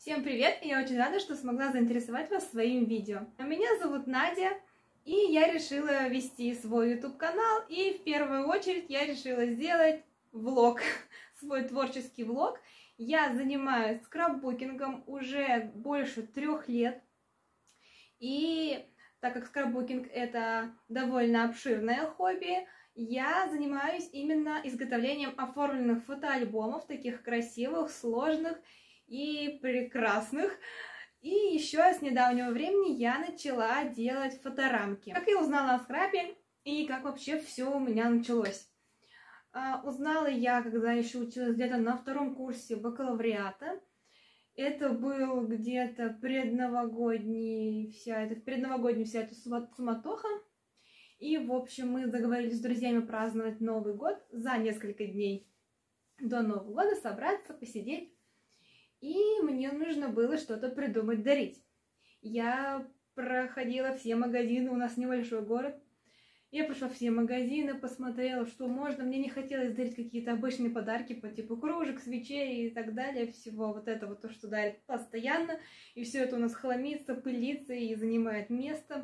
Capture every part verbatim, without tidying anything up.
Всем привет! И я очень рада, что смогла заинтересовать вас своим видео. Меня зовут Надя, и я решила вести свой YouTube-канал, и в первую очередь я решила сделать влог, свой творческий влог. Я занимаюсь скрапбукингом уже больше трех лет, и так как скрапбукинг это довольно обширное хобби, я занимаюсь именно изготовлением оформленных фотоальбомов, таких красивых, сложных и прекрасных. И еще с недавнего времени я начала делать фоторамки. Как я узнала о скрапе и как вообще все у меня началось. А, узнала я, когда еще училась где-то на втором курсе бакалавриата. Это был где-то предновогодний, вся эта, предновогодняя вся эта суматоха. И, в общем, мы договорились с друзьями праздновать Новый год за несколько дней до Нового года, собраться, посидеть. И мне нужно было что-то придумать дарить. Я проходила все магазины, у нас небольшой город. Я пошла в все магазины, посмотрела, что можно. Мне не хотелось дарить какие-то обычные подарки по типу кружек, свечей и так далее. Всего вот этого, то, что дарят постоянно. И все это у нас хламится, пылится и занимает место.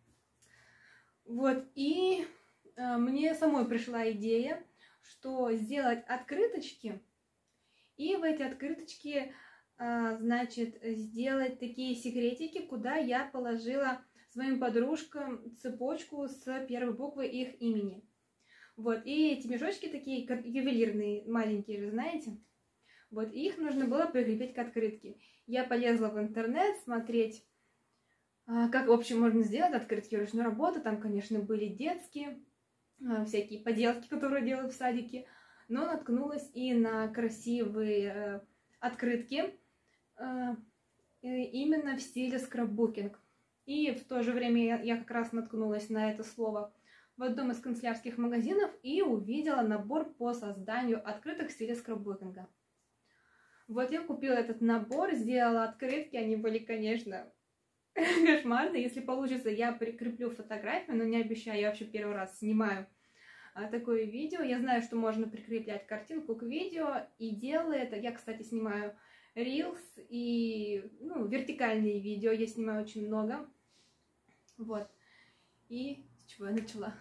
Вот, и э, мне самой пришла идея, что сделать открыточки. И в эти открыточки, а, значит, сделать такие секретики, куда я положила своим подружкам цепочку с первой буквы их имени. Вот, и эти мешочки такие ювелирные, маленькие же, знаете? Вот, и их нужно было прикрепить к открытке. Я полезла в интернет смотреть, а, как, в общем, можно сделать открытки ручной работы. Там, конечно, были детские, а, всякие поделки, которые делают в садике. Но наткнулась и на красивые э, открытки э, именно в стиле скрапбукинг. И в то же время я, я как раз наткнулась на это слово в одном из канцелярских магазинов и увидела набор по созданию открыток в стиле скрапбукинга. Вот я купила этот набор, сделала открытки, они были, конечно, кошмарные. Если получится, я прикреплю фотографию, но не обещаю, я вообще первый раз снимаю такое видео. Я знаю, что можно прикреплять картинку к видео, и делаю это. Я, кстати, снимаю рилс и ну, вертикальные видео. Я снимаю очень много. Вот. И с чего я начала?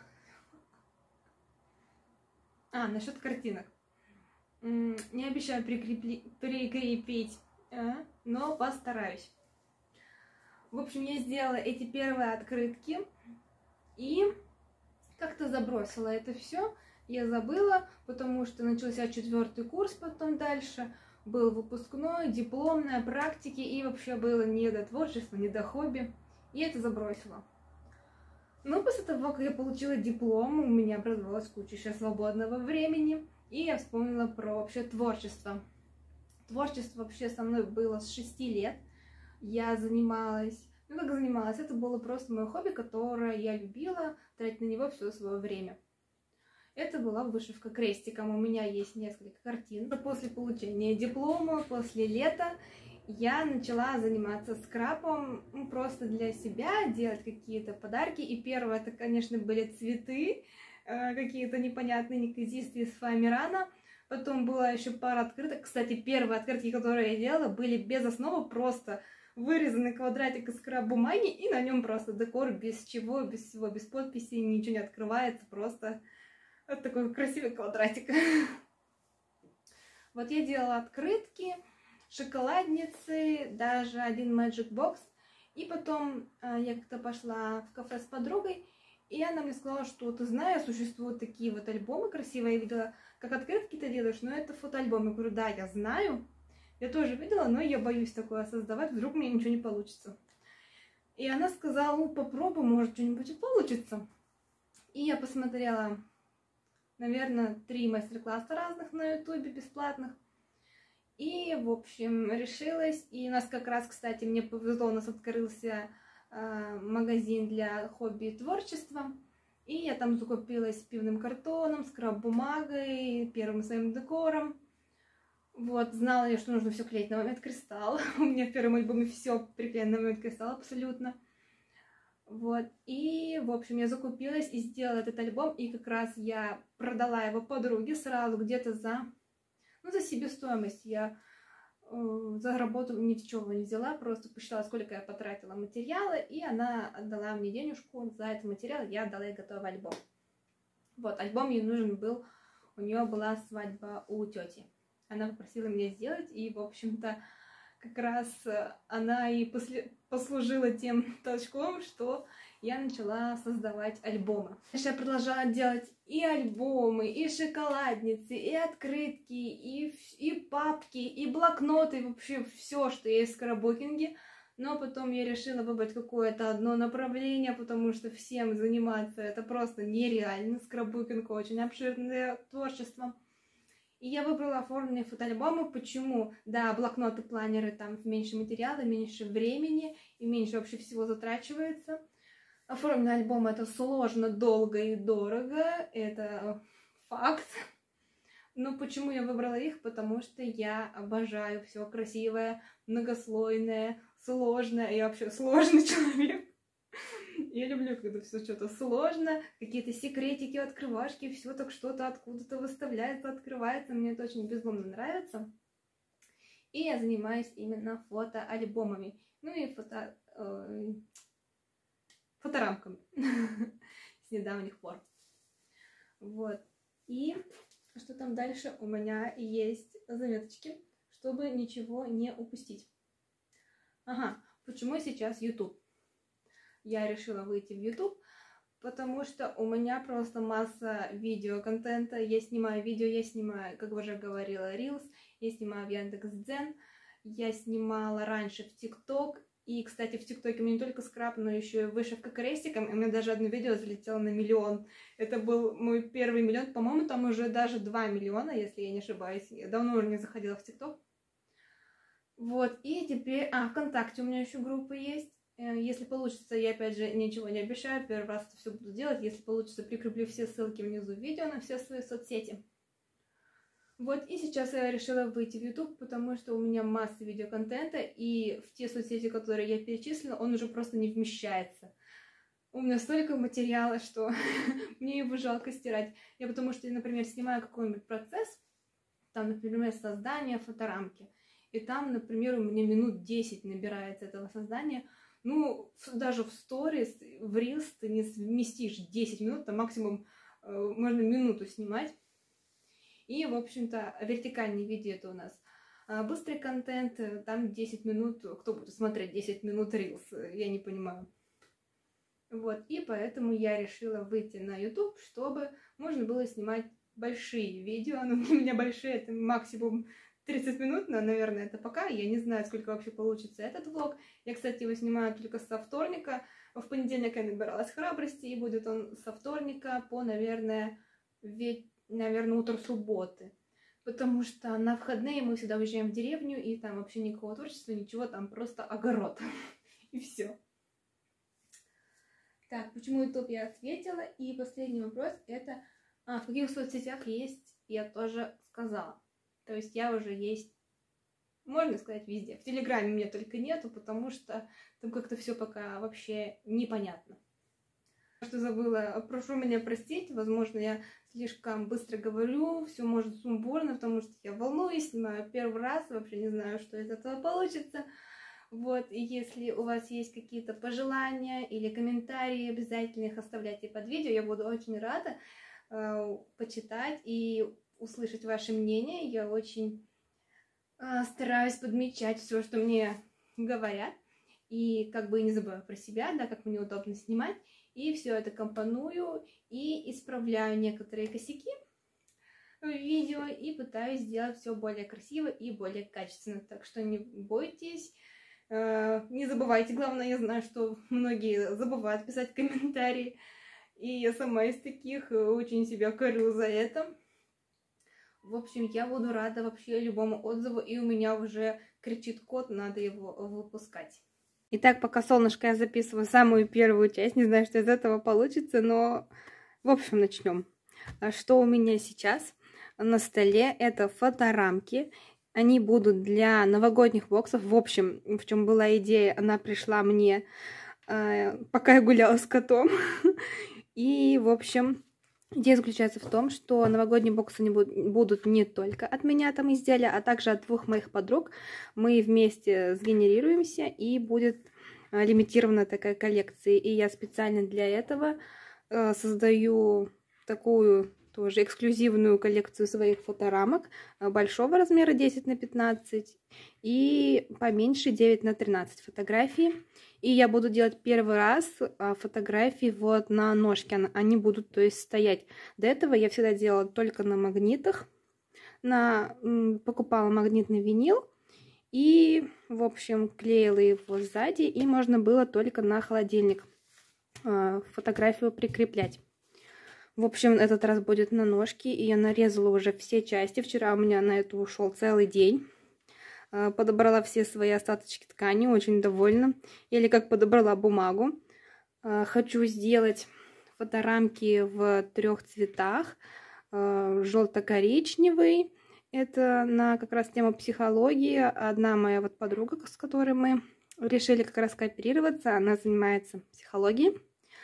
А, насчет картинок. Не обещаю прикрепли... прикрепить, а, но постараюсь. В общем, я сделала эти первые открытки и как-то забросила это все, я забыла, потому что начался четвертый курс, потом дальше был выпускной, дипломная, практики, и вообще было не до творчества, не до хобби, и это забросила. Но после того, как я получила диплом, у меня образовалась куча еще свободного времени, и я вспомнила про вообще творчество. Творчество вообще со мной было с шести лет, я занималась... Ну, как занималась, это было просто мое хобби, которое я любила, тратить на него все свое время. Это была вышивка крестиком. У меня есть несколько картин. После получения диплома, после лета, я начала заниматься скрапом, ну, просто для себя, делать какие-то подарки. И первое, это, конечно, были цветы, э, какие-то непонятные неказистые с фоамирана. Потом была еще пара открыток. Кстати, первые открытки, которые я делала, были без основы, просто вырезанный квадратик из скрап-бумаги, и на нем просто декор, без чего, без всего, без подписи, ничего не открывается, просто вот такой красивый квадратик. Вот я делала открытки, шоколадницы, даже один Magic Box, и потом э, я как-то пошла в кафе с подругой, и она мне сказала, что ты знаешь, существуют такие вот альбомы красивые, я видела, как открытки ты делаешь, но это фотоальбом. Я говорю, да, я знаю. Я тоже видела, но я боюсь такое создавать, вдруг у меня ничего не получится. И она сказала, ну попробуй, может что-нибудь и получится. И я посмотрела, наверное, три мастер-класса разных на ютубе, бесплатных. И, в общем, решилась. И у нас как раз, кстати, мне повезло, у нас открылся э, магазин для хобби и творчества. И я там закупилась пивным картоном, скрап-бумагой, первым своим декором. Вот, знала я, что нужно все клеить на момент кристалл. У меня в первом альбоме все приклеено на момент кристалл абсолютно. Вот, и, в общем, я закупилась и сделала этот альбом, и как раз я продала его подруге сразу где-то за, ну, за себестоимость. Я за работу ничего не взяла, просто посчитала, сколько я потратила материала, и она отдала мне денежку за этот материал, я отдала ей готовый альбом. Вот, альбом ей нужен был, у нее была свадьба у тети. Она попросила меня сделать, и, в общем-то, как раз она и после... послужила тем толчком, что я начала создавать альбомы. Дальше я продолжала делать и альбомы, и шоколадницы, и открытки, и, и папки, и блокноты, и вообще все, что есть в скрапбукинге. Но потом я решила выбрать какое-то одно направление, потому что всем заниматься это просто нереально. Скрапбукинг очень обширное творчество. И я выбрала оформленные фотоальбомы. Почему? Да, блокноты, планеры, там меньше материала, меньше времени и меньше вообще всего затрачивается. Оформленный альбом это сложно, долго и дорого, это факт. Но почему я выбрала их? Потому что я обожаю все красивое, многослойное, сложное. Я вообще сложный человек. Я люблю, когда все что-то сложно, какие-то секретики, открывашки, все так что-то откуда-то выставляется, открывается. Мне это очень безумно нравится. И я занимаюсь именно фотоальбомами. Ну и фото... Э, фоторамками с недавних пор. Вот. И что там дальше? У меня есть заметочки, чтобы ничего не упустить. Ага, почему сейчас YouTube? Я решила выйти в YouTube, потому что у меня просто масса видеоконтента. Я снимаю видео, я снимаю, как уже говорила, Reels, я снимаю в Яндекс.Дзен, я снимала раньше в ТикТок. И, кстати, в ТикТоке у меня не только скраб, но еще и вышивка крестиком. И у меня даже одно видео залетело на миллион. Это был мой первый миллион. По-моему, там уже даже два миллиона, если я не ошибаюсь. Я давно уже не заходила в ТикТок. Вот, и теперь... А, ВКонтакте у меня еще группа есть. Если получится, я опять же ничего не обещаю. Первый раз это все буду делать. Если получится, прикреплю все ссылки внизу видео на все свои соцсети. Вот, и сейчас я решила выйти в YouTube, потому что у меня масса видеоконтента, и в те соцсети, которые я перечислила, он уже просто не вмещается. У меня столько материала, что мне его жалко стирать. Я потому что, например, снимаю какой-нибудь процесс, там, например, создание фоторамки, и там, например, у меня минут десять набирается этого создания. Ну, даже в сторис, в Reels ты не вместишь десять минут, там максимум э, можно минуту снимать. И, в общем-то, вертикальные видео это у нас а быстрый контент, там десять минут, кто будет смотреть десять минут Reels, я не понимаю. Вот, и поэтому я решила выйти на YouTube, чтобы можно было снимать большие видео. Ну, у меня большие, это максимум тридцать минут, но, наверное, это пока. Я не знаю, сколько вообще получится этот влог. Я, кстати, его снимаю только со вторника. В понедельник я набиралась храбрости, и будет он со вторника по, наверное, ведь наверное, утро субботы, потому что на выходные мы всегда уезжаем в деревню, и там вообще никакого творчества, ничего, там просто огород, и все. Так, почему YouTube я ответила, и последний вопрос, это а, в каких соцсетях есть, я тоже сказала, то есть я уже есть, можно сказать, везде. В Телеграме меня только нету, потому что там как-то все пока вообще непонятно. Что забыла, прошу меня простить, возможно, я слишком быстро говорю, все может сумбурно, потому что я волнуюсь, снимаю первый раз, вообще не знаю, что из этого получится. Вот, и если у вас есть какие-то пожелания или комментарии, обязательно их оставляйте под видео, я буду очень рада э, почитать и услышать ваше мнение. Я очень э, стараюсь подмечать все, что мне говорят, и как бы не забываю про себя, да, как мне удобно снимать. И все это компоную и исправляю некоторые косяки в видео и пытаюсь сделать все более красиво и более качественно. Так что не бойтесь, не забывайте. Главное, я знаю, что многие забывают писать комментарии, и я сама из таких, очень себя корю за это. В общем, я буду рада вообще любому отзыву, и у меня уже кричит кот, надо его выпускать. Итак, пока солнышко я записываю самую первую часть, не знаю, что из этого получится, но в общем начнем. Что у меня сейчас на столе, это фоторамки, они будут для новогодних боксов. В общем, в чем была идея, она пришла мне, пока я гуляла с котом, и в общем Идея заключается в том, что новогодние боксы не будут не только от меня там изделия, а также от двух моих подруг. Мы вместе сгенерируемся, и будет лимитированная такая коллекция. И я специально для этого создаю такую тоже эксклюзивную коллекцию своих фоторамок большого размера десять на пятнадцать и поменьше девять на тринадцать фотографий. И я буду делать первый раз фотографии вот на ножке. Они будут, то есть, стоять. До этого я всегда делала только на магнитах. На... Покупала магнитный винил и, в общем, клеила его сзади. И можно было только на холодильник фотографию прикреплять. В общем, этот раз будет на ножке. И я нарезала уже все части. Вчера у меня на это ушел целый день. Подобрала все свои остаточки ткани, очень довольна. Или как подобрала бумагу. Хочу сделать фоторамки в трех цветах. Желто-коричневый. Это на как раз тему психологии. Одна моя вот подруга, с которой мы решили как раз кооперироваться, она занимается психологией.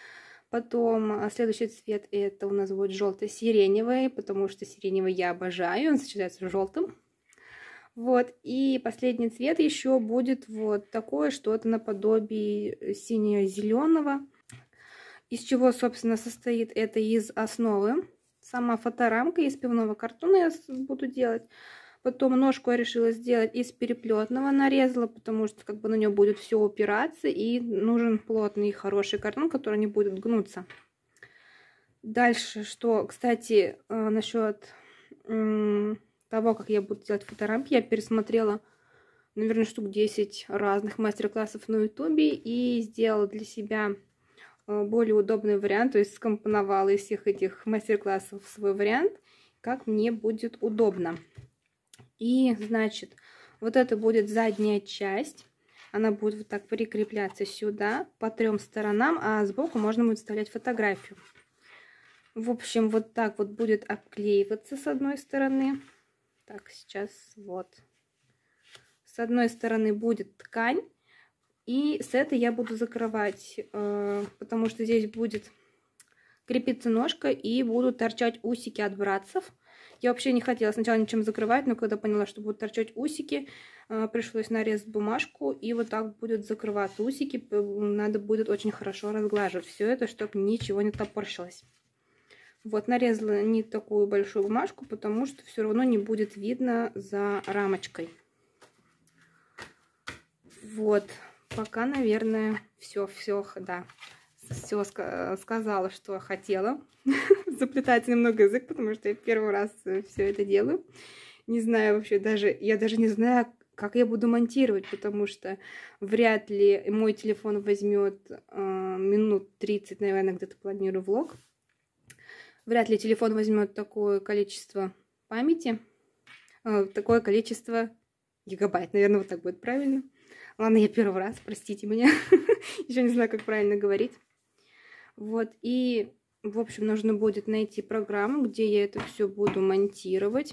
Потом следующий цвет это у нас будет желто-сиреневый, потому что сиреневый я обожаю, он сочетается с желтым. Вот, и последний цвет еще будет вот такое, что-то наподобие синего-зеленого. Из чего, собственно, состоит это из основы. Сама фоторамка из пивного картона я буду делать. Потом ножку я решила сделать из переплетного, нарезала, потому что как бы на нее будет все упираться, и нужен плотный и хороший картон, который не будет гнуться. Дальше, что, кстати, насчет того, как я буду делать фоторамки, я пересмотрела, наверное, штук десять разных мастер-классов на ютубе и сделала для себя более удобный вариант, то есть скомпоновала из всех этих мастер-классов свой вариант, как мне будет удобно. И, значит, вот это будет задняя часть, она будет вот так прикрепляться сюда по трем сторонам, а сбоку можно будет вставлять фотографию. В общем, вот так вот будет обклеиваться с одной стороны. Так, сейчас вот. С одной стороны будет ткань, и с этой я буду закрывать, э, потому что здесь будет крепиться ножка и будут торчать усики от братцев. Я вообще не хотела сначала ничем закрывать, но когда поняла, что будут торчать усики, э, пришлось нарезать бумажку, и вот так будет закрываться усики. Надо будет очень хорошо разглаживать все это, чтобы ничего не топорщилось. Вот, нарезала не такую большую бумажку, потому что все равно не будет видно за рамочкой. Вот, пока, наверное, все, все, да, все сказала, что хотела. Заплетается немного язык, потому что я первый раз все это делаю. Не знаю вообще даже, я даже не знаю, как я буду монтировать, потому что вряд ли мой телефон возьмет э, минут тридцать, наверное, где-то планирую влог. Вряд ли телефон возьмет такое количество памяти, э, такое количество гигабайт, наверное, вот так будет правильно. Ладно, я первый раз, простите меня, еще не знаю, как правильно говорить. Вот, и, в общем, нужно будет найти программу, где я это все буду монтировать.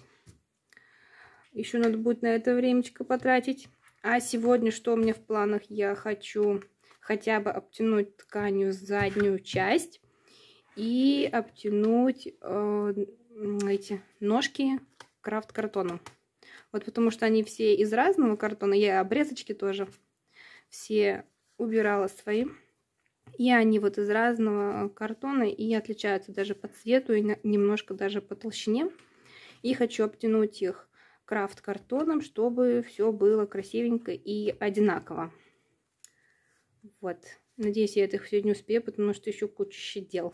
Еще надо будет на это времечко потратить. А сегодня, что у меня в планах, я хочу хотя бы обтянуть тканью заднюю часть и обтянуть э, эти ножки крафт-картоном. Вот потому что они все из разного картона, я обрезочки тоже все убирала свои. И они вот из разного картона и отличаются даже по цвету и немножко даже по толщине. И хочу обтянуть их крафт-картоном, чтобы все было красивенько и одинаково. Вот. Надеюсь, я это сегодня успею, потому что еще куча дел.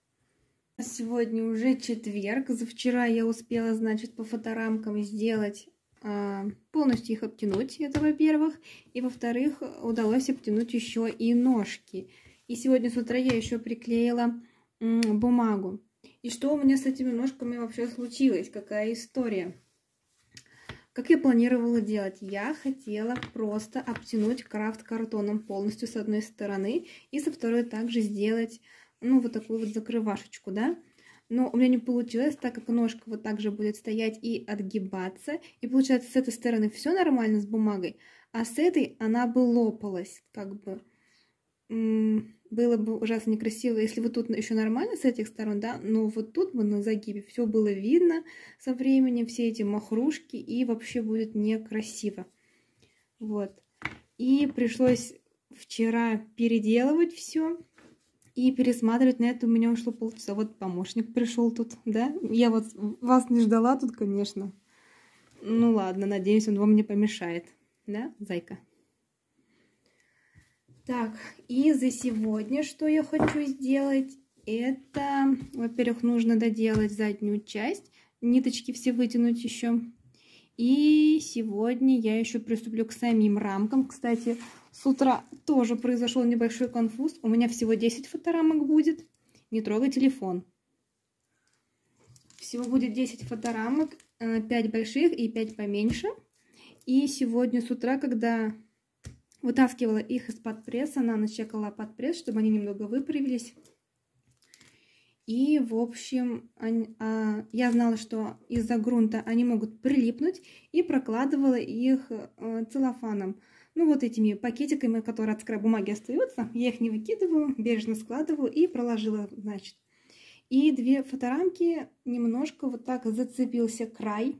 Сегодня уже четверг. За вчера я успела, значит, по фоторамкам сделать, э, полностью их обтянуть, это во-первых. И во-вторых, удалось обтянуть еще и ножки. И сегодня с утра я еще приклеила м, бумагу. И что у меня с этими ножками вообще случилось? Какая история? Как я планировала делать? Я хотела просто обтянуть крафт-картоном полностью с одной стороны. И со второй также сделать, ну, вот такую вот закрывашечку, да? Но у меня не получилось, так как ножка вот так же будет стоять и отгибаться. И получается, с этой стороны все нормально с бумагой, а с этой она бы лопалась, как бы. было бы ужасно некрасиво, если вот тут еще нормально с этих сторон, да, но вот тут бы на загибе все было видно со временем, все эти махрушки, и вообще будет некрасиво. Вот. И пришлось вчера переделывать все и пересматривать. На это у меня ушло полчаса. Вот помощник пришел тут, да. Я вот вас не ждала тут, конечно. Ну ладно, надеюсь, он вам не помешает. Да, зайка? Так, и за сегодня что я хочу сделать? Это, во-первых, нужно доделать заднюю часть. Ниточки все вытянуть еще. И сегодня я еще приступлю к самим рамкам. Кстати, с утра тоже произошел небольшой конфуз. У меня всего десять фоторамок будет. Не трогай телефон. Всего будет десять фоторамок, пять больших и пять поменьше. И сегодня с утра, когда вытаскивала их из-под пресса, на ночь чекала под пресс, чтобы они немного выправились. И, в общем, они, а, я знала, что из-за грунта они могут прилипнуть, и прокладывала их а, целлофаном. Ну, вот этими пакетиками, которые от скраб-бумаги остаются. Я их не выкидываю, бережно складываю и проложила, значит. И две фоторамки немножко вот так зацепился край.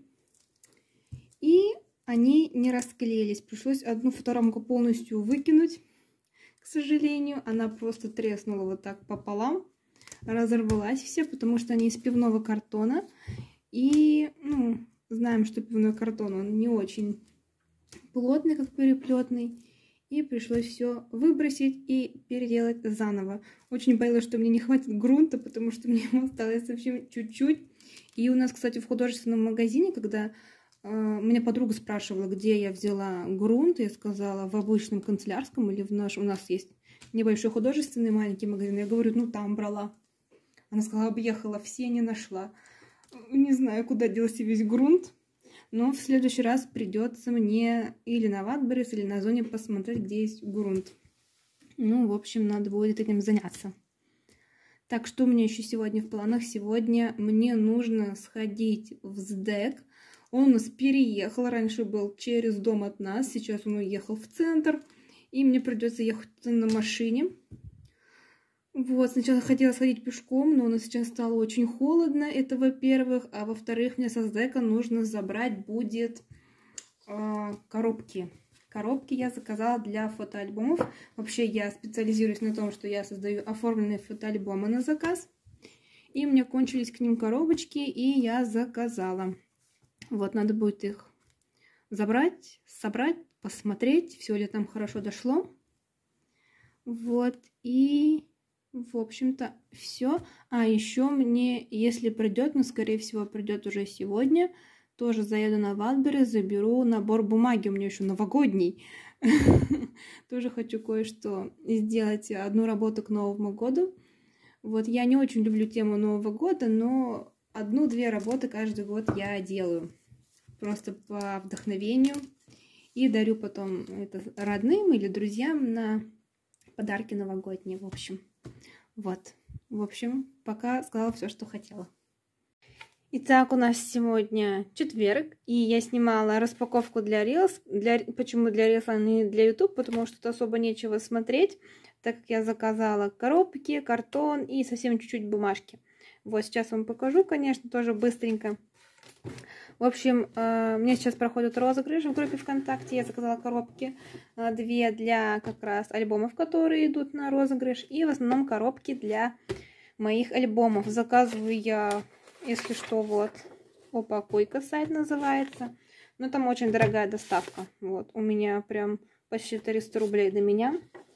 И они не расклеились. Пришлось одну фоторамку полностью выкинуть. К сожалению, она просто треснула вот так пополам. Разорвалась все, потому что они из пивного картона. И, ну, знаем, что пивной картон, он не очень плотный, как переплетный. И пришлось все выбросить и переделать заново. Очень боялась, что мне не хватит грунта, потому что мне осталось совсем чуть-чуть. И у нас, кстати, в художественном магазине, когда меня подруга спрашивала, где я взяла грунт, я сказала, в обычном канцелярском или в наш, у нас есть небольшой художественный маленький магазин. Я говорю, ну там брала. Она сказала, объехала все, не нашла. Не знаю, куда делся весь грунт, но в следующий раз придется мне или на Ватберрис, или на Зоне посмотреть, где есть грунт. Ну, в общем, надо будет этим заняться. Так, что у меня еще сегодня в планах? Сегодня мне нужно сходить в СДЭК. Он у нас переехал, раньше был через дом от нас, сейчас он уехал в центр, и мне придется ехать на машине. Вот, сначала хотела сходить пешком, но у нас сейчас стало очень холодно, это во-первых, а во-вторых, мне со СДЭКа нужно забрать будет э, коробки. Коробки я заказала для фотоальбомов. Вообще я специализируюсь на том, что я создаю оформленные фотоальбомы на заказ. И у меня кончились к ним коробочки, и я заказала. Вот, надо будет их забрать, собрать, посмотреть, все ли там хорошо дошло. Вот, и, в общем-то, все. А еще мне, если придет, но, скорее всего, придет уже сегодня, тоже заеду на Ватберрис, заберу набор бумаги, у меня еще новогодний. Тоже хочу кое-что сделать, одну работу к Новому году. Вот, я не очень люблю тему Нового года, но одну-две работы каждый год я делаю. Просто по вдохновению. И дарю потом это родным или друзьям на подарки новогодние, в общем. Вот. В общем, пока сказала все, что хотела. Итак, у нас сегодня четверг, и я снимала распаковку для Reels. Для... Почему для Reels, а не для YouTube? Потому что тут особо нечего смотреть, так как я заказала коробки, картон и совсем чуть-чуть бумажки. Вот, сейчас вам покажу, конечно, тоже быстренько. В общем, у меня сейчас проходит розыгрыш в группе ВКонтакте. Я заказала коробки, две для как раз альбомов, которые идут на розыгрыш, и в основном коробки для моих альбомов. Заказываю я, если что, вот, Опа Койка сайт называется. Но там очень дорогая доставка. Вот, у меня прям почти триста рублей до меня.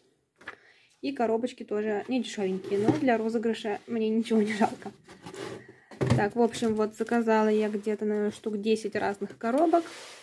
И коробочки тоже не дешевенькие, но для розыгрыша мне ничего не жалко. Так, в общем, вот заказала я где-то, наверное, штук десять разных коробок.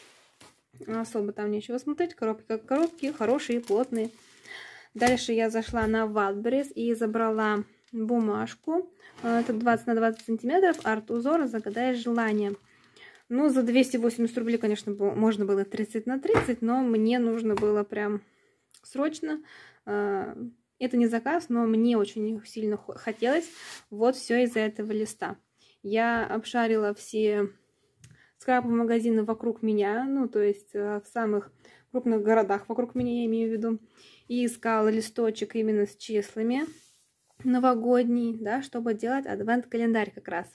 Особо там нечего смотреть. Коробки как коробки, хорошие, плотные. Дальше я зашла на Ватберрис и забрала бумажку. Это двадцать на двадцать сантиметров. Арт-узор «Загадай желание». Ну, за двести восемьдесят рублей, конечно, можно было тридцать на тридцать, но мне нужно было прям срочно. Это не заказ, но мне очень сильно хотелось. Вот все из-за этого листа. Я обшарила все скраб-магазины вокруг меня, ну, то есть в самых крупных городах вокруг меня, я имею в виду. И искала листочек именно с числами новогодний, да, чтобы делать адвент-календарь как раз.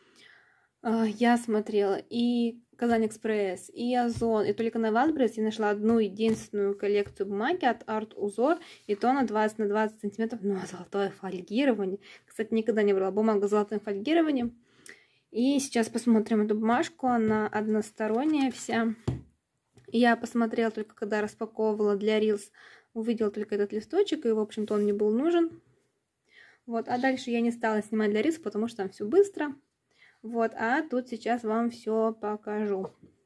Я смотрела и Казань Экспресс, и Озон, и только на Вазбрес я нашла одну единственную коллекцию бумаги от Арт Узор, и то на двадцать на двадцать сантиметров, ну, а золотое фольгирование. Кстати, никогда не брала бумагу с золотым фольгированием. И сейчас посмотрим эту бумажку, она односторонняя вся. Я посмотрела только, когда распаковывала для Reels, увидела только этот листочек, и, в общем-то, он мне был нужен. Вот, а дальше я не стала снимать для Reels, потому что там все быстро. Вот, а тут сейчас вам все покажу.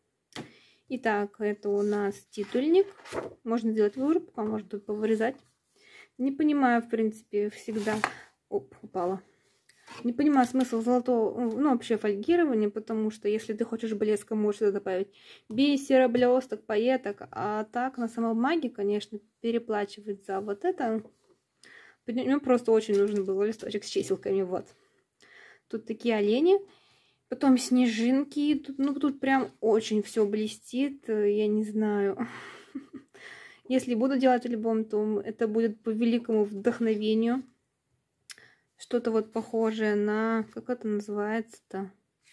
Итак, это у нас титульник. Можно сделать вырубку, а можно тут повырезать. Не понимаю, в принципе, всегда... Оп, упала. Не понимаю смысл золотого, ну, вообще фольгирования, потому что если ты хочешь блеска, можешь сюда добавить бисера, блесток, пайеток. А так, на самой бумаге, конечно, переплачивать за вот это... Мне просто очень нужен был листочек с чиселками, вот. Тут такие олени. Потом снежинки. Тут, ну, тут прям очень все блестит. Я не знаю. Если буду делать альбом, то это будет по великому вдохновению. Что-то вот похожее на... Как это называется-то?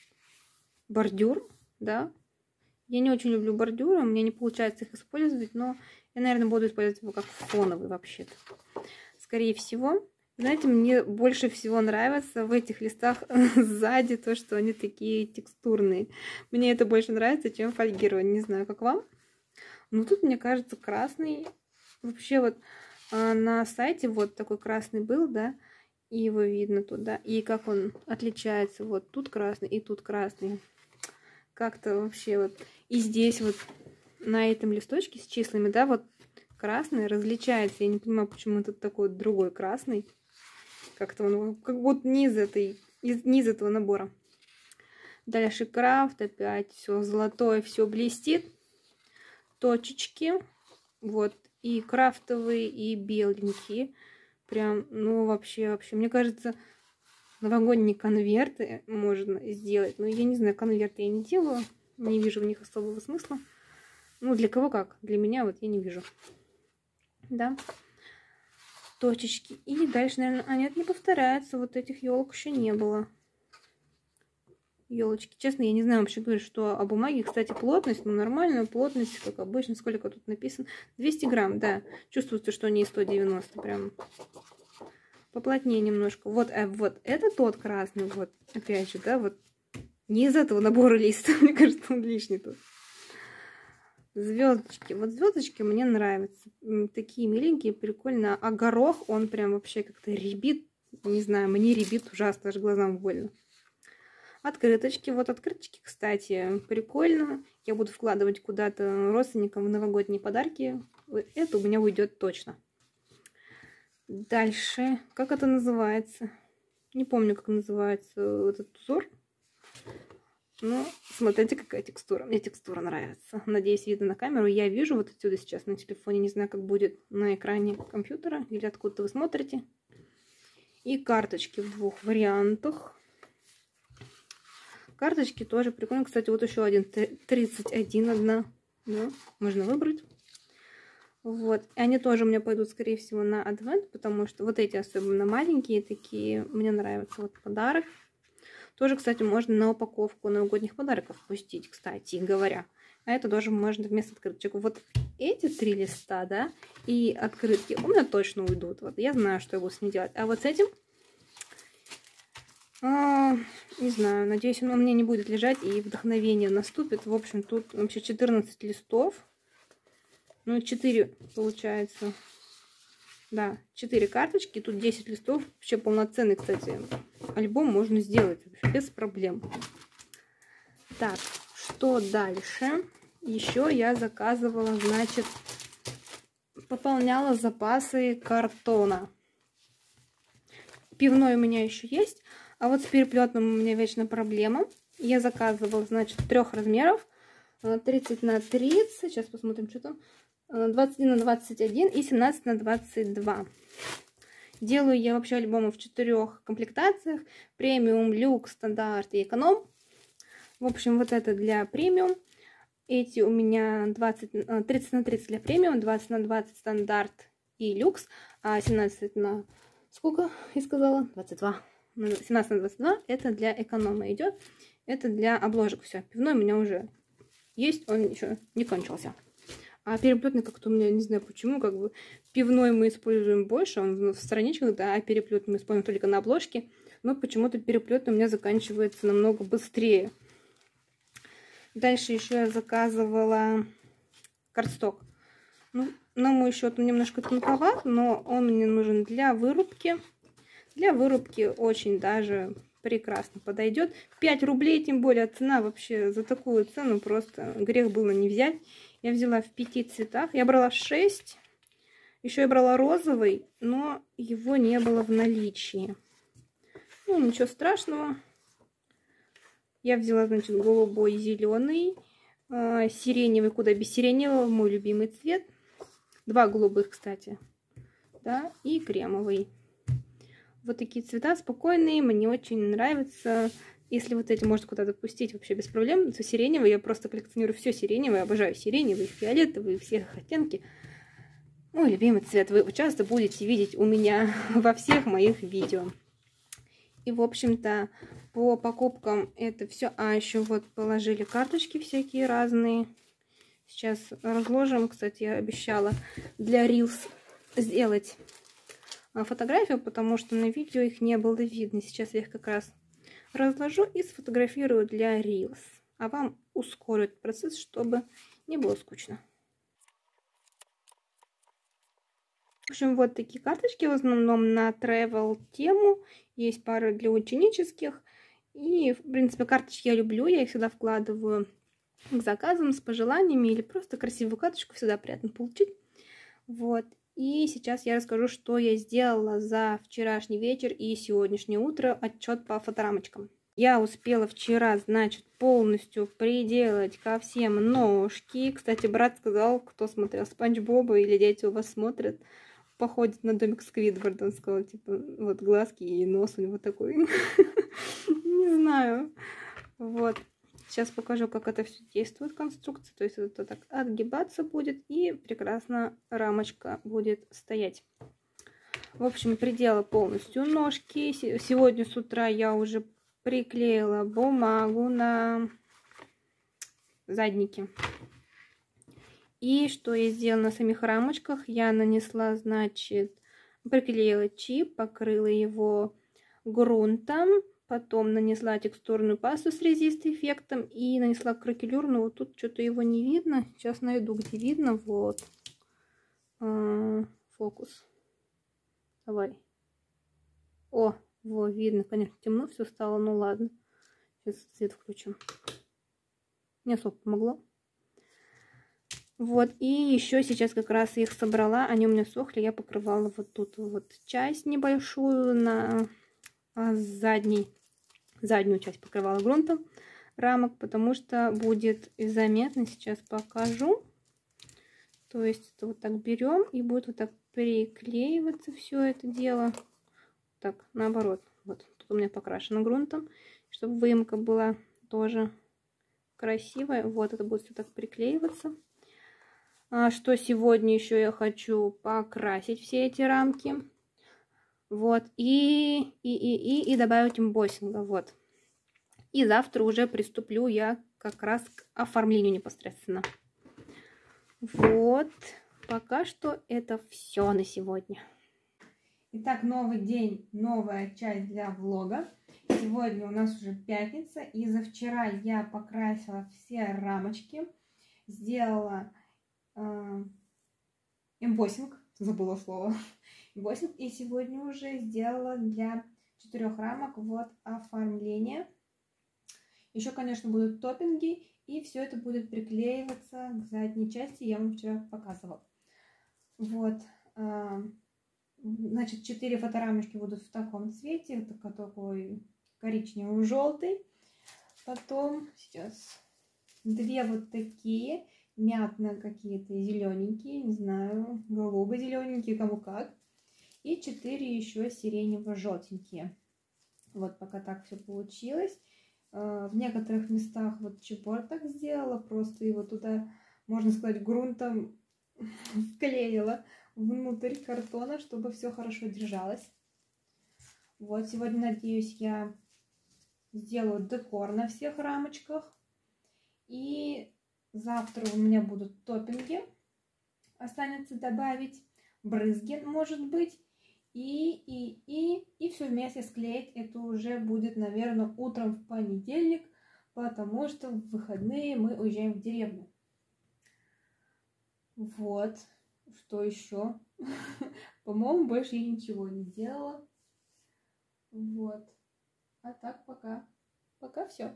Бордюр, да? Я не очень люблю бордюры. У меня не получается их использовать, но я, наверное, буду использовать его как фоновый вообще-то. Скорее всего. Знаете, мне больше всего нравится в этих листах сзади то, что они такие текстурные. Мне это больше нравится, чем фольгирование. Не знаю, как вам. Но тут, мне кажется, красный. Вообще вот на сайте вот такой красный был, да. И его видно тут, да. И как он отличается. Вот тут красный и тут красный. Как-то вообще вот. И здесь вот на этом листочке с числами, да, вот красный различается. Я не понимаю, почему тут такой другой красный. Как-то он, как будто низ, этой, низ этого набора. Дальше крафт, опять все золотое, все блестит. Точечки, вот, и крафтовые, и беленькие. Прям, ну, вообще, вообще, мне кажется, новогодние конверты можно сделать. Но я не знаю, конверты я не делаю, не вижу в них особого смысла. Ну, для кого как, для меня вот я не вижу. Да. Точечки. И дальше, наверное... А нет, не повторяется. Вот этих елок еще не было. Елочки. Честно, я не знаю вообще, говорю, что о бумаге. Кстати, плотность, ну, нормальная плотность, как обычно. Сколько тут написано? двести грамм, да. Чувствуется, что не сто девяносто. Прям поплотнее немножко. Вот, а вот это тот красный. Вот, опять же, да, вот. Не из этого набора листа. Мне кажется, он лишний тут. Звездочки. Вот звездочки мне нравятся. Такие миленькие, прикольно. А горох, он прям вообще как-то рябит. Не знаю, мне рябит ужасно, аж глазам больно. Открыточки. Вот открыточки, кстати, прикольно. Я буду вкладывать куда-то родственникам в новогодние подарки. Это у меня уйдет точно. Дальше. Как это называется? Не помню, как называется этот узор. Ну, смотрите, какая текстура. Мне текстура нравится. Надеюсь, видно на камеру. Я вижу вот отсюда сейчас на телефоне. Не знаю, как будет на экране компьютера. Или откуда-то вы смотрите. И карточки в двух вариантах. Карточки тоже прикольно. Кстати, вот еще один. тридцать один одна. Да, можно выбрать. Вот. И они тоже у меня пойдут, скорее всего, на адвент. Потому что вот эти особенно маленькие такие. Мне нравится вот подарок. Тоже, кстати, можно на упаковку новогодних подарков пустить, кстати говоря. А это тоже можно вместо открыточек. Вот эти три листа, да, и открытки у меня точно уйдут. Вот я знаю, что я буду с ним делать. А вот с этим, а, не знаю, надеюсь, он у меня не будет лежать и вдохновение наступит. В общем, тут вообще четырнадцать листов. Ну, четыре получается. Да, четыре карточки, тут десять листов. Вообще полноценный, кстати, альбом можно сделать без проблем. Так, что дальше? Еще я заказывала, значит, пополняла запасы картона. Пивной у меня еще есть, а вот с переплетным у меня вечно проблема. Я заказывала, значит, трех размеров. тридцать на тридцать. Сейчас посмотрим, что там. двадцать один на двадцать один и семнадцать на двадцать два. Делаю я вообще альбомы в четырех комплектациях. Премиум, люкс, стандарт и эконом. В общем, вот это для премиум. Эти у меня двадцать, тридцать на тридцать для премиум, двадцать на двадцать стандарт и люкс, а семнадцать на сколько я сказала? двадцать два. семнадцать на двадцать два это для эконома идет. Это для обложек все. Пивной у меня уже есть, он еще не кончился. А переплетный как-то у меня, не знаю почему, как бы пивной мы используем больше, он в страничках, да, а переплетный мы используем только на обложке. Но почему-то переплетный у меня заканчивается намного быстрее. Дальше еще я заказывала картсток. Ну, на мой счет он немножко тонковат, но он мне нужен для вырубки. Для вырубки очень даже прекрасно подойдет. пять рублей, тем более цена вообще за такую цену просто грех было не взять. Я взяла в пяти цветах. Я брала шесть. Еще я брала розовый, но его не было в наличии. Ну, ничего страшного. Я взяла, значит, голубой, зеленый, э, сиреневый, куда без сиреневого, мой любимый цвет. Два голубых, кстати, да, и кремовый. Вот такие цвета спокойные, мне очень нравятся. Если вот эти можно куда-то пустить вообще без проблем, то сиреневый, я просто коллекционирую все сиреневое, обожаю сиреневый, фиолетовый, все их оттенки. Мой любимый цвет, вы часто будете видеть у меня во всех моих видео. И, в общем-то, по покупкам это все. А, еще вот положили карточки всякие разные. Сейчас разложим. Кстати, я обещала для Reels сделать фотографию, потому что на видео их не было видно. Сейчас я их как раз разложу и сфотографирую для Reels. А вам ускорю этот процесс, чтобы не было скучно. В общем, вот такие карточки в основном на travel тему. Есть пара для ученических. И, в принципе, карточки я люблю. Я их всегда вкладываю к заказам с пожеланиями. Или просто красивую карточку всегда приятно получить. Вот. И сейчас я расскажу, что я сделала за вчерашний вечер и сегодняшнее утро. Отчет по фоторамочкам. Я успела вчера, значит, полностью приделать ко всем ножки. Кстати, брат сказал, кто смотрел Спанч Боба или дети у вас смотрят, походит на домик Сквидварда. Он сказал, типа, вот глазки и нос у него такой. Не знаю. Вот. Сейчас покажу, как это все действует, конструкция. То есть это так отгибаться будет, и прекрасно рамочка будет стоять. В общем, придела полностью ножки. Сегодня с утра я уже приклеила бумагу на задники. И что я сделала на самих рамочках? Я нанесла, значит, приклеила чип, покрыла его грунтом. Потом нанесла текстурную пасту с резист-эффектом и нанесла кракелюр, но вот тут что-то его не видно. Сейчас найду, где видно. Вот. А, фокус. Давай. О, вот, видно, конечно, темно все стало, ну ладно. Сейчас свет включим. Не особо помогло. Вот, и еще сейчас как раз их собрала. Они у меня сохли, я покрывала вот тут вот часть небольшую на задней. Заднюю часть покрывала грунтом рамок, потому что будет заметно, сейчас покажу. То есть это вот так берем и будет вот так приклеиваться все это дело. Так, наоборот. Вот тут у меня покрашено грунтом, чтобы выемка была тоже красивая. Вот это будет все так приклеиваться. А что сегодня еще я хочу покрасить все эти рамки. Вот, и, и, и, и, и добавить эмбоссинга, вот. И завтра уже приступлю я как раз к оформлению непосредственно. Вот, пока что это все на сегодня. Итак, новый день, новая часть для влога. Сегодня у нас уже пятница, и за вчера я покрасила все рамочки, сделала э, эмбоссинг, забыла слово. эмбоссинг, и сегодня уже сделала для четырех рамок вот оформление. Еще, конечно, будут топпинги, и все это будет приклеиваться к задней части, я вам вчера показывала. Вот, значит, четыре фоторамочки будут в таком цвете, такой коричневый, желтый. Потом сейчас две вот такие, мятно какие-то зелененькие, не знаю, голубо-зелененькие, кому как. И четыре еще сиренево-желтенькие. Вот пока так все получилось. В некоторых местах вот чепор так сделала, просто его туда, можно сказать, грунтом вклеила внутрь картона, чтобы все хорошо держалось. Вот, сегодня, надеюсь, я сделаю декор на всех рамочках. И завтра у меня будут топпинги. Останется добавить брызги, может быть. И, и, и, и все вместе склеить. Это уже будет, наверное, утром в понедельник, потому что в выходные мы уезжаем в деревню. Вот. Что еще? По-моему, больше я ничего не делала. Вот. А так пока. Пока все.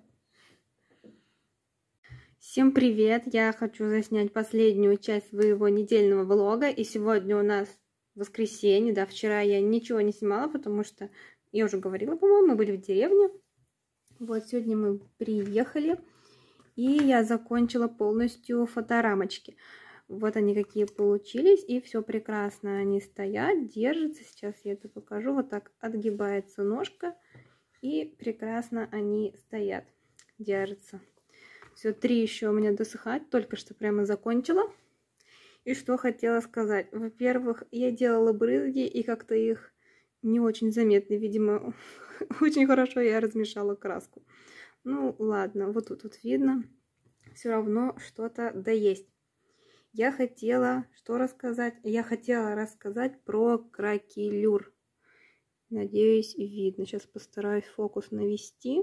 Всем привет! Я хочу заснять последнюю часть своего недельного влога. И сегодня у нас воскресенье, да, вчера я ничего не снимала, потому что, я уже говорила, по-моему, мы были в деревне. Вот, сегодня мы приехали, и я закончила полностью фоторамочки. Вот они какие получились, и все прекрасно, они стоят, держатся. Сейчас я это покажу. Вот так отгибается ножка, и прекрасно они стоят, держатся. Все, три еще у меня досыхать, только что прямо закончила. И что хотела сказать. Во-первых, я делала брызги, и как-то их не очень заметно. Видимо, очень хорошо я размешала краску. Ну, ладно, вот тут вот видно. Все равно что-то да есть. Я хотела что рассказать? Я хотела рассказать про кракелюр. Надеюсь, видно. Сейчас постараюсь фокус навести.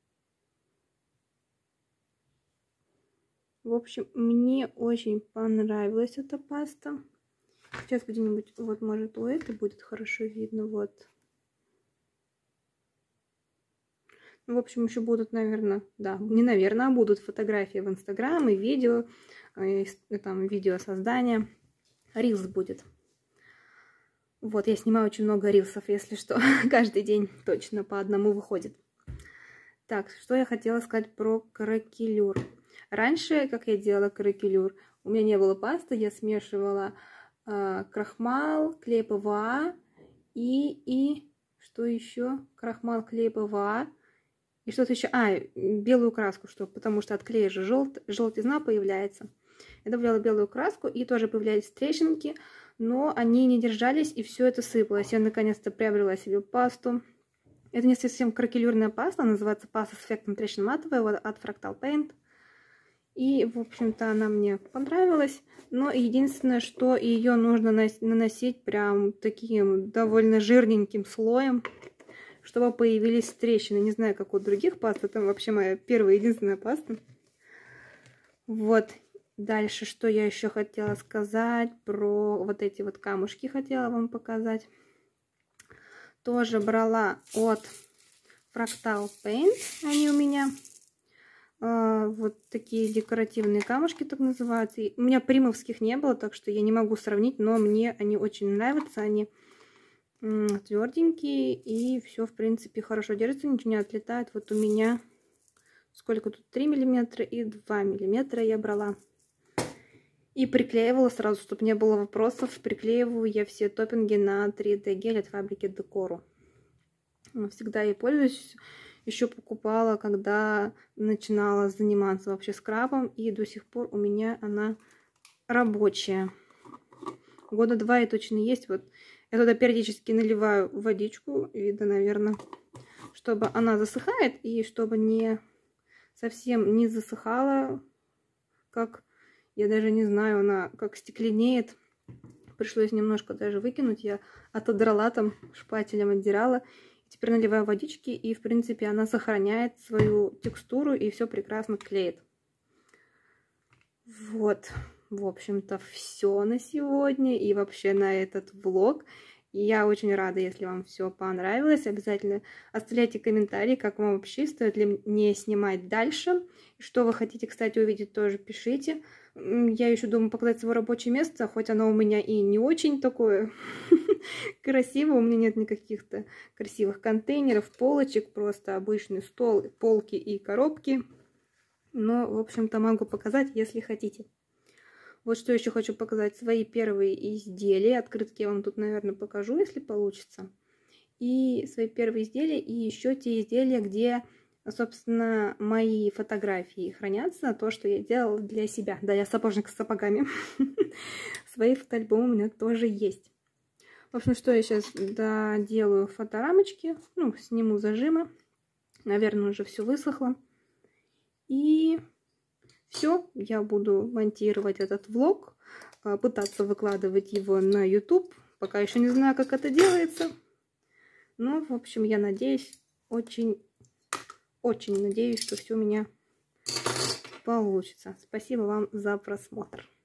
В общем, мне очень понравилась эта паста. Сейчас где-нибудь, вот может у этой будет хорошо видно, вот. В общем, еще будут, наверное, да, не наверное, а будут фотографии в Инстаграм и видео, и, там видео создания. Рилс будет. Вот, я снимаю очень много рилсов, если что, каждый день точно по одному выходит. Так, что я хотела сказать про кракелюр. Раньше, как я делала кракелюр, у меня не было пасты, я смешивала э, крахмал, клей ПВА и, и что еще? Крахмал, клей ПВА и что-то еще. А, белую краску, что, потому что от клея же жел, желтизна появляется. Я добавляла белую краску, и тоже появлялись трещинки, но они не держались, и все это сыпалось. Я наконец-то приобрела себе пасту. Это не совсем кракелюрная паста, называется паста с эффектом трещин матовая от Fractal Paint. И, в общем-то, она мне понравилась. Но единственное, что ее нужно наносить прям таким довольно жирненьким слоем, чтобы появились трещины. Не знаю, как у других паст. Это вообще моя первая единственная паста. Вот. Дальше, что я еще хотела сказать про вот эти вот камушки, хотела вам показать. Тоже брала от Fractal Paint. Они у меня... Вот такие декоративные камушки, так называются. У меня примовских не было, так что я не могу сравнить, но мне они очень нравятся. Они тверденькие, и все, в принципе, хорошо держится, ничего не отлетает. Вот у меня сколько тут? три миллиметра и два миллиметра я брала. И приклеивала сразу, чтобы не было вопросов. Приклеиваю я все топпинги на три дэ гель от фабрики Декору. Всегда ей пользуюсь. Еще покупала, когда начинала заниматься вообще скрабом, и до сих пор у меня она рабочая. Года два и точно есть. Вот я туда периодически наливаю водичку, видно, наверное, чтобы она засыхает, и чтобы не совсем не засыхала, как, я даже не знаю, она как стекленеет. Пришлось немножко даже выкинуть, я отодрала там, шпателем отдирала. Теперь наливаю водички, и, в принципе, она сохраняет свою текстуру, и все прекрасно клеит. Вот, в общем-то, все на сегодня, и вообще на этот влог. И я очень рада, если вам все понравилось. Обязательно оставляйте комментарии, как вам вообще, стоит ли мне снимать дальше. Что вы хотите, кстати, увидеть, тоже пишите. Я еще думаю показать свое рабочее место, хоть оно у меня и не очень такое красивое. У меня нет никаких-то красивых контейнеров, полочек, просто обычный стол, полки и коробки. Но, в общем-то, могу показать, если хотите. Вот что еще хочу показать. Свои первые изделия. Открытки я вам тут, наверное, покажу, если получится. И свои первые изделия, и еще те изделия, где собственно, мои фотографии хранятся, то, что я делала для себя. Да, я сапожник с сапогами. Свои фотоальбомы у меня тоже есть. В общем, что я сейчас доделаю фоторамочки, ну, сниму зажимы. Наверное, уже все высохло. И все, я буду монтировать этот влог, пытаться выкладывать его на YouTube. Пока еще не знаю, как это делается. Но, в общем, я надеюсь, очень, очень надеюсь, что все у меня получится. Спасибо вам за просмотр.